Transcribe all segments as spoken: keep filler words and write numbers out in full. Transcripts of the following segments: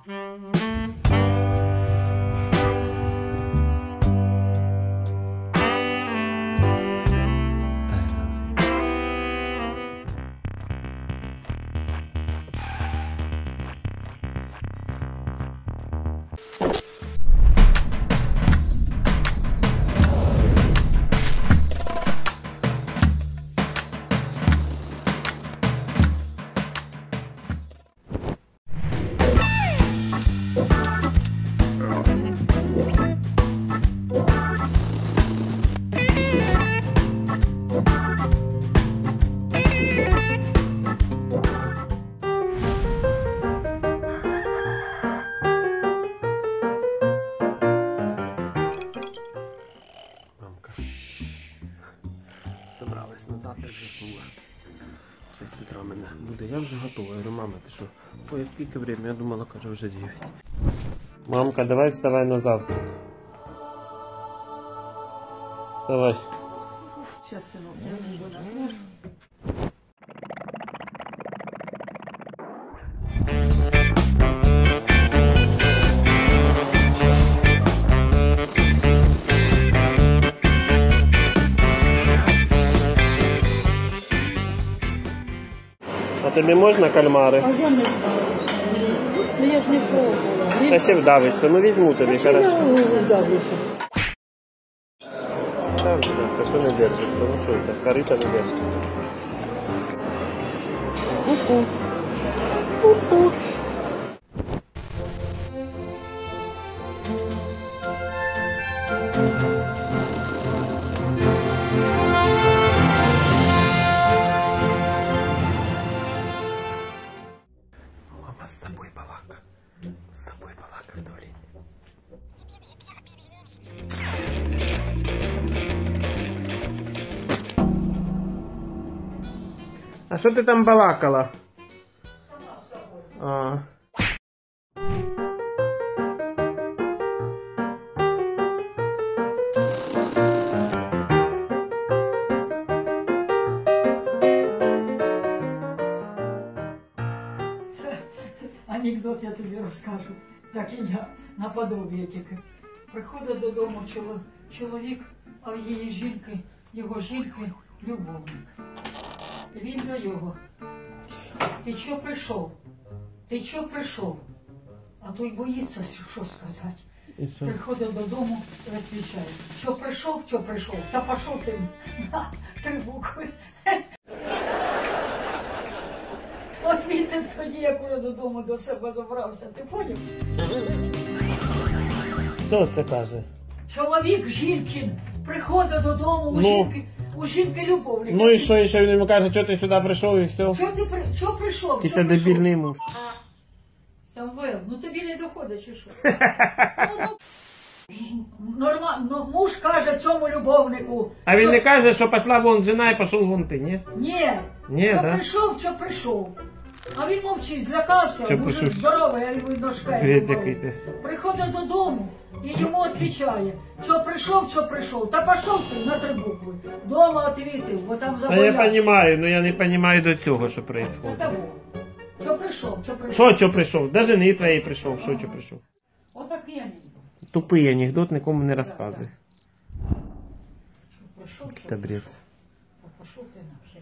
Собрались на завтра, заснула. Щас з утра мене буде. Я вже готова. Я говорю, мама, ти що? Ой, скільки время? Я думала, каже, вже дев'ять. Мамка, давай вставай на завтрак. Вставай. Сейчас, сынок, я не буду. А тобі можна кальмари? А я не вдавлюся. Ну я ж не пробувала. Та ще вдавишся. Ну візьму тобі, Та хорошо. я вдавлюся. Так, так, що не держиться? Ну що це? Корита не держиться. Ку-ку. Ку-ку. Мама з тобою балака. З тобою балака в туалеті. А що ти там балакала? Сама з собою. А. Анекдот я тобі розкажу. Так і я наподобі тільки. Приходить додому чоло- чоловік, а в її жінки, його жінки, любовник. І він до його. Ти чого прийшов? Ти чого прийшов? А той боїться, що сказати. І що? Приходить додому і відповідає. Що прийшов, що прийшов? Та пішов ти на три букви. От він тоді, як уже додому до себе забрався, ти поняв? Хто це каже? Чоловік жінкин приходить додому, у Ну. жінки, у жінки любовник. Ну і що, і що він йому каже, що ти сюди прийшов і все? Що ти при... що прийшов? Ти Що та прийшов? дебільний муж. Самвел, ну тобі не доходить, чи що? Ну, ну, нормально, муж каже цьому любовнику. А він що- не каже, що пішла вон жена і пішов вон ти, ні? Ні, Ні, що да? прийшов, що прийшов. А він мовчить, злякався, Що мужик прийшов? здоровий, а він ножка. Геть який ти. Приходить додому і йому відповідає, що прийшов, що прийшов. Та пішов ти на три букви. Дома відповідив, бо там Та я забоявся. розумію, але я не розумію до цього, що Та відбувається. того. Що прийшов, що прийшов. Що, що прийшов? До жени твоєї прийшов, що, що прийшов? Отак я не. Тупий анекдот, нікому не розказуй. Що прийшов, що Та бред. прийшов. Та пішов ти нахер.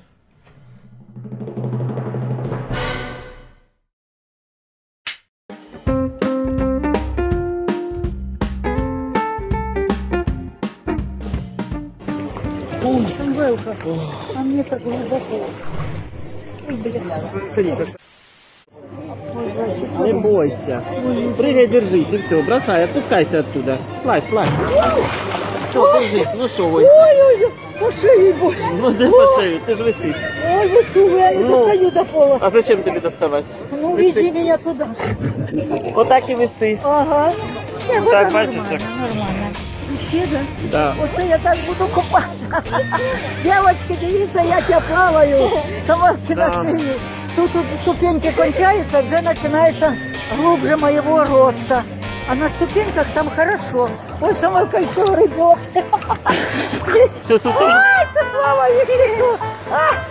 Ой, Самвелка, а мне так глубоко. Ой, блин. Садись. Ой, зайчик. Не бойся. Прыгай, держись, и все, бросай, отпускайся оттуда. Слазь, слазь. Все, держись, ну что вы? Ой-ой-ой, по шее больше. Ну да по шею, ты же висишь. Ой, высу, я не Ну. достаю до пола. А зачем тебе доставать? Ну, веди меня туда. Вот так и виси. Ага. Не, Ну, вот так, так бачиш, нормально, як? нормально. Ще, да? Да. Оце я так буду купатися. Девочки, дивіться, як я плаваю. Самолки на Да. шиї. Тут, тут ступеньки кончаются, вже починається глубже моего роста. А на ступеньках там хорошо. Ой, сама кольцо рыбок. Все, супер. Ай, ты плаваешь.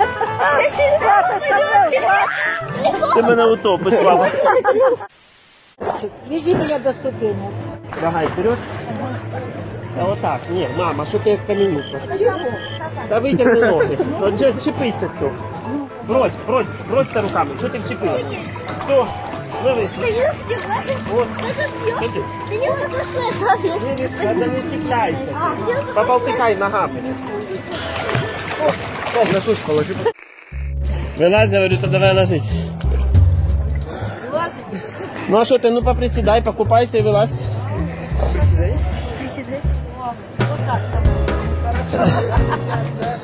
Ти мене утопиш, мама. Вези меня до ступени. Давай, вперед. А вот так. Не, мама, что ты каменюка? Да вытягни ноги. Вот же чипися все. Брось, брось, брось-то руками. Что ты вчепилась? Все, лови. Вот. Смотри. Не, не, да не цепляйся. Поболтыкай ногами. О, на сушку ложи. Вылазь, говорю, то давай ложись. Ну а что ты, ну поприседай, покупайся и вылазь. Приседай? Приседай? О, вот так самое. Хорошо.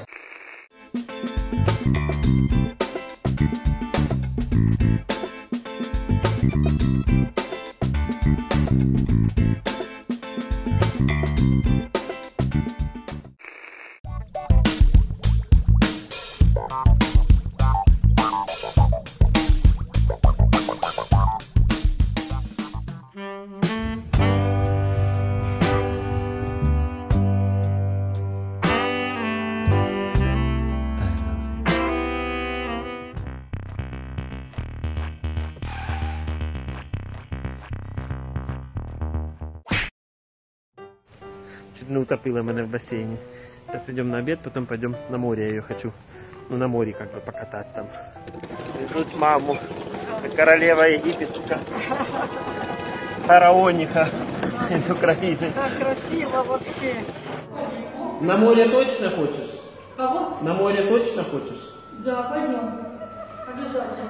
Чуть не утопила меня в бассейне. Сейчас идем на обед, потом пойдем на море. Я ее хочу, ну, на море как бы покатать там. Везут маму, королева египетская, фараониха из Украины. Так красиво вообще. На море точно хочешь? Кого? На море точно хочешь? Да, пойдем. Обязательно.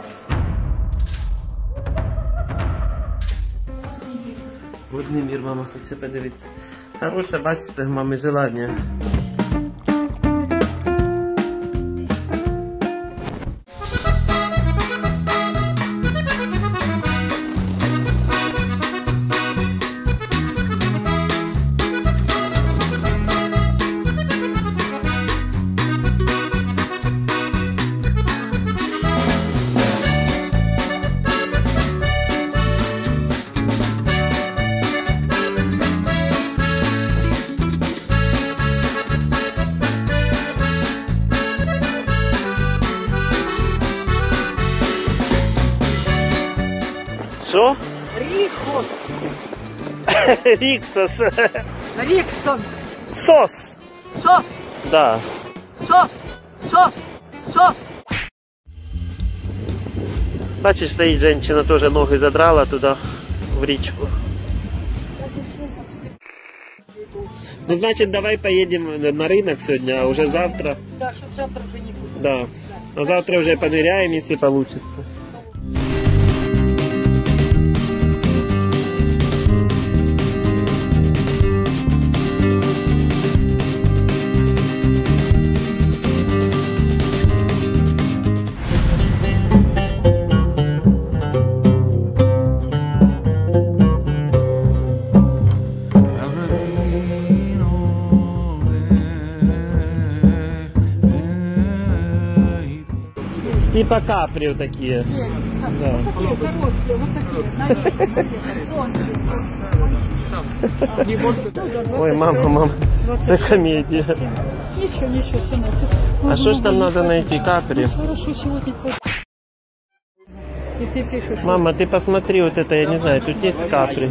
Водний мір, мама хоче подивитися. Хороше, бачите, мами желання. Що? Рикхос. Ріксос. Риксон. Сос. Сос. Да. Сос. Сос. Сос. Бачиш, стоїть жінка, теж ноги задрала туди, в річку. Ну, значит, давай поедем на рынок сегодня, а уже завтра. Да, чтобы завтра уже не будет. Да. А завтра уже поныряем, если получится. Типа капри вот такие. Нет, Да. вот такие короткие, вот такие, налево, налево, Ой, мама, мама, это комедия. Ничего, ничего, сынок. А что ж нам надо найти капри? Хорошо сегодня. И ты пишешь. Мама, ты посмотри вот это, я не знаю, тут есть капри.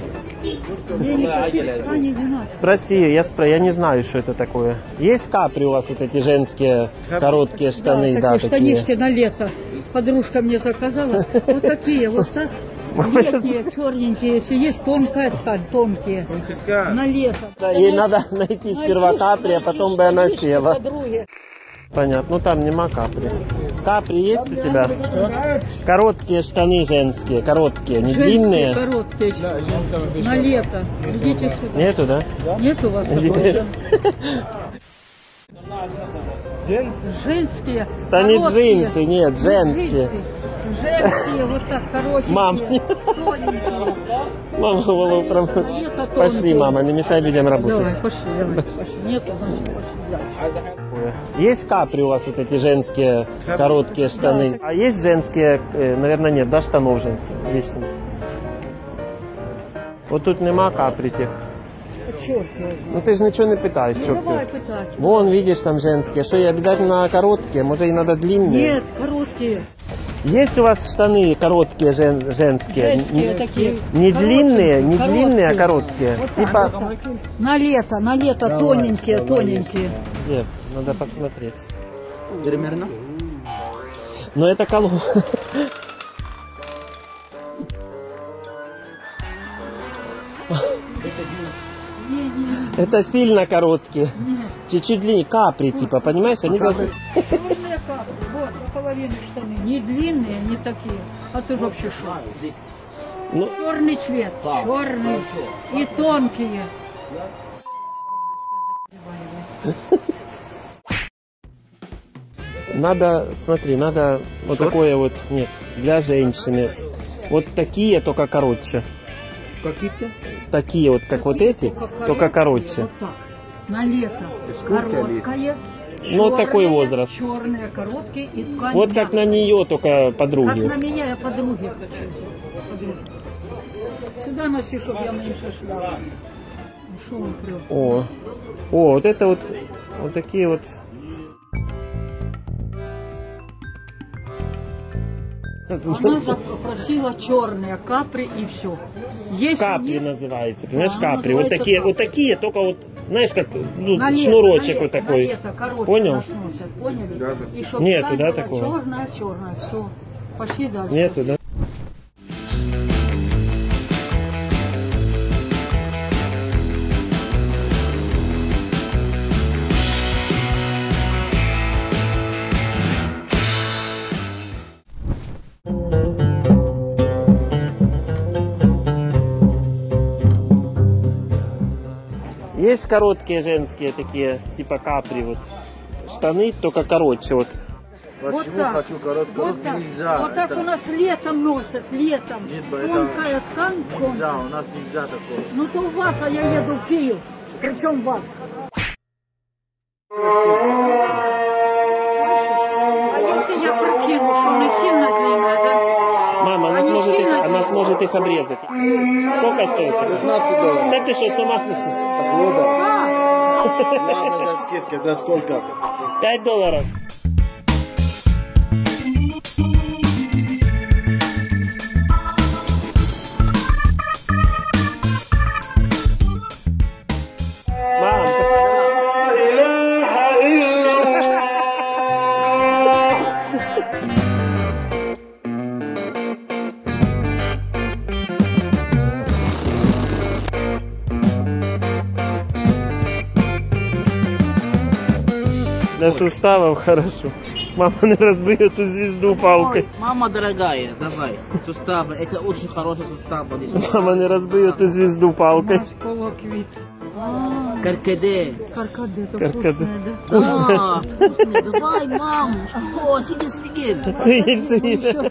Спроси, я спро, я не знаю, что это такое. Есть капри у вас вот эти женские короткие штаны, да, да, такие такие? штанишки на лето. Подружка мне заказала. Вот такие вот, так. Летние, черненькие, если есть тонкая ткань, тонкие. На лето. Да, ей надо найти сперва капри, а потом бы она села. Подруги. Понятно, ну там нема капри. Капри есть у тебя? Короткие штаны женские, короткие, не Женские, длинные. короткие. На лето. Идите сюда. Нету, да? Нет у вас Идите. такого? Женские. Да не короткие. джинсы, нет, женские. Джинсы. Женские, вот так, коротенькие. Мам. Тоненькие. Мама, утром. Лето Пошли, тонкие. мама, не мешай людям работать. Давай, пошли, давай, пошли. Нету, значит, пошли. Есть капри у вас вот эти женские короткие штаны? А есть женские, э, наверное, нет, да, штанов женских? Есть. Вот тут нема капри тех. Черт его. Ну ты же ничего не питаешь, что Давай ты? пытать. Вон, видишь, там женские. Что, и обязательно короткие? Может, и надо длинные? Нет, короткие. Есть у вас штаны короткие, жен, женские? Женские Н- такие. Не Короткие, длинные, не короткие. длинные, а короткие. Вот так, типа... вот так. На лето, на лето тоненькие, тоненькие. Нет, надо посмотреть. Примерно? Но это коло. Это сильно короткие. Чуть-чуть длиннее. Капри, типа, понимаешь? Они должны... Черные капли, вот, наполовину штаны. Не длинные, не такие. А ты вообще что? Ну, Черный цвет, черный. И тонкие. надо, смотри, надо вот такое вот, нет, для женщины. Вот такие, только короче. Какие-то? Такие вот, как вот эти, только короче. Вот так. На лето. Короткое. Ну, такой возраст. Черные, короткие и ткань. Вот как на нее, только Как на подруги. меня, я подруги хочу. Подруги. Сюда носи, чтобы я меньше шла. Шо он прет? О, о, вот это вот, вот такие вот. Она запросила черные капри и все. Если Капри нет, называется, понимаешь, Да, капри. Вот называется такие, капри. вот такие, только вот, знаешь, как ну, на лето, шнурочек на вот лето, такой. на лето, короче, Понял? нас носят, поняли? Да, да. И чтоб Нету, ткань да, была такого? черная, черная, все. Пошли дальше. Нету, да? Есть короткие женские такие, типа капри, вот штаны, только короче, вот. Вот Почему так. хочу короткую? Вот так. Нельзя. Вот так Это у нас летом носят, летом. Нет, это- Тонкая ткань, Нельзя, тонкая. у нас нельзя такого. Ну то у вас, а я еду в Киев. Причем вас. Слышишь? А если я прокину, что она сильно длинная, да? Мама, она Они сможет, их, сильно она делают? сможет их обрезать. Сколько стоит? пятнадцать долларов. Да ты что, с ума сошла? Так вот, Да. ладно, за скидкой, за сколько? Пять долларов. Мам, для суставов хорошо. Мама не разбьет эту звезду палкой. Ой, мама дорогая, давай. Суставы, это очень хороший сустав. Мама не разбьет эту звезду палкой. Наш колоквит. А, Каркаде. каркаде, это Каркаде. вкусное, да? Да, вкусный. Давай, мам. Что, сиди, сиди. Цигель, цигель.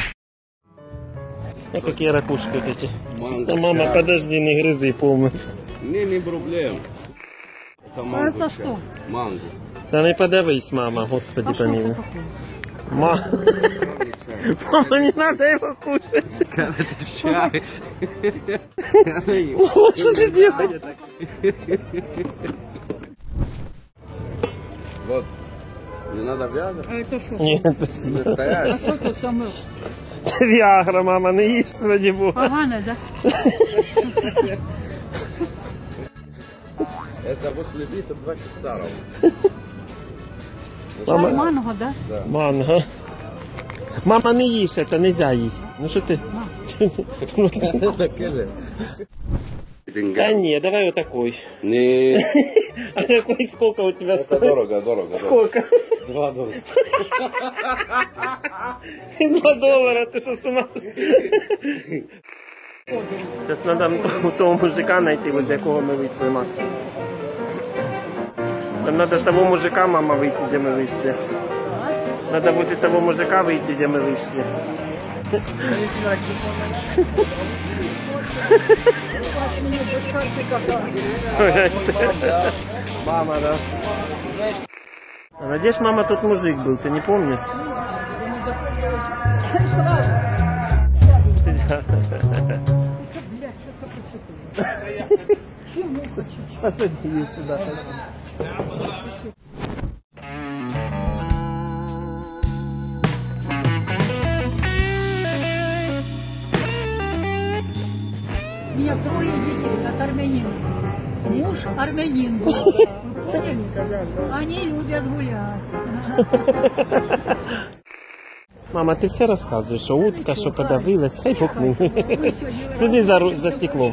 А какие ракушки вот эти? Да, мама, подожди, не грызи полностью. Не, не проблем. Это А манго. это что? Манго. Да не подавись, мама, господи А что это помилуй. такое? Ма... Мама, не надо его кушать. Чай. Что ты делаешь? Вот. Не надо вязать. А это что? Нет, А спасибо. Стоять. что ты самый? Виагра, мама, не ешь, ради бога. Погано, да? Это после бита два часа ровно. Мама, Манго, да? манго. Мама, не ешь, это нельзя есть. Ну что ты? Да не, давай вот такой. Не, А какой сколько у тебя это стоит? дорого, дорого. дорого. Сколько? Два доллара. Два доллара, ты что, с ума сошла? Сейчас надо у того мужика найти, возле якого ми вийшли, Макс. Нам надо того мужика, мама, выйти, где мы вышли. Надо возле того мужика выйти, где мы вышли. Мама, да. А надеюсь, мама, тут мужик был, ты не помнишь? Посади ее сюда. меня трое детей от армянина. Муж армянин был. Вы поняли? Они любят гулять. Мама, ти все розказуєш, що утка, що подавилась, хай пукни. Сиди за, ру- за стеклом.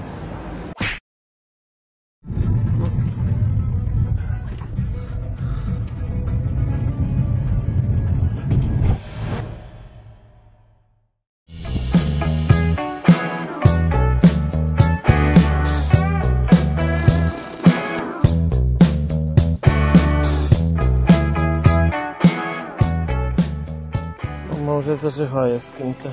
Мама вже зажигає з ким-то.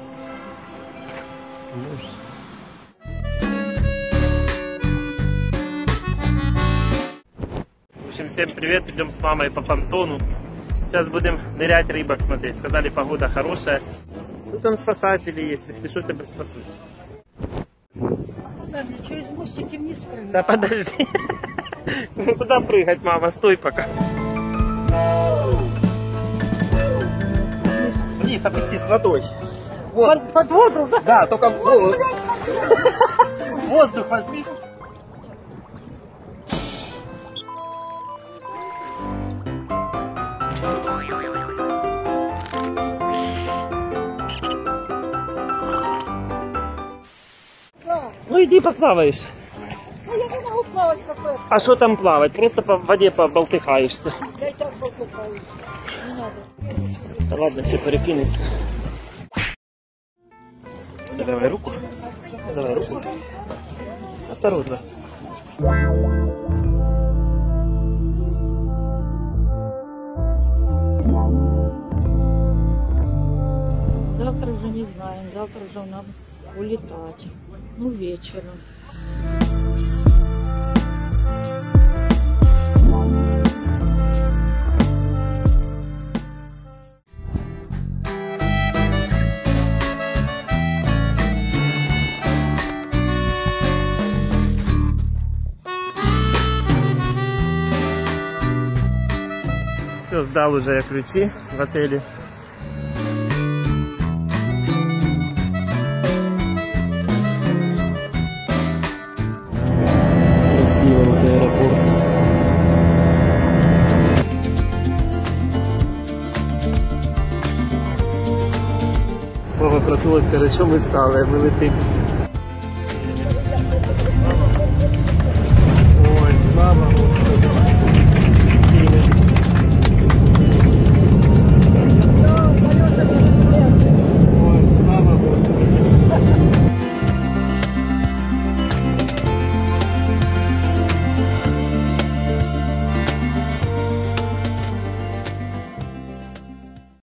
В общем, всем привет, идем с мамой по понтону. Сейчас будем нырять, рыбок смотреть. Сказали, погода хорошая. Тут там спасатели есть, если что, тебя спасут. Куда мне? Через мостики вниз прыгать? Да подожди. Ну куда прыгать, мама? Стой пока. Вниз опусти с водой. Вот. Под, под воду? Да, только в воздух. Воздух возьми. Ну иди поплаваешь. Ну я не могу плавать какое. А что там плавать? Просто по воде поболтыхаешься. Я и так покупаю. Не надо. Да ладно, все перекинется. Давай руку. Давай руку. Осторожно. Завтра уже не знаем. Завтра уже нам улетать. Ну, вечером. Все, сдал уже я ключи в отеле. Красиво вот аэропорт. Мама проснулась, каже, що ми стали, ми летимо.